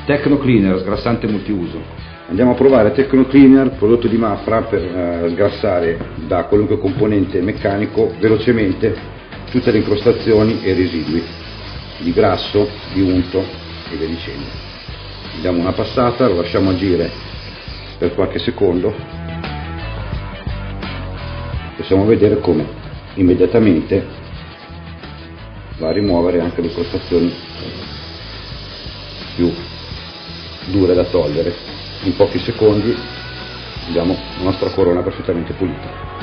Tecno Cleaner, sgrassante multiuso. Andiamo a provare Tecno Cleaner, prodotto di Mapfre per sgrassare da qualunque componente meccanico velocemente tutte le incrostazioni e residui di grasso, di unto e via dicendo. Diamo una passata, lo lasciamo agire per qualche secondo, possiamo vedere come immediatamente va a rimuovere anche le incrostazioni più dure da togliere. In pochi secondi abbiamo la nostra corona perfettamente pulita.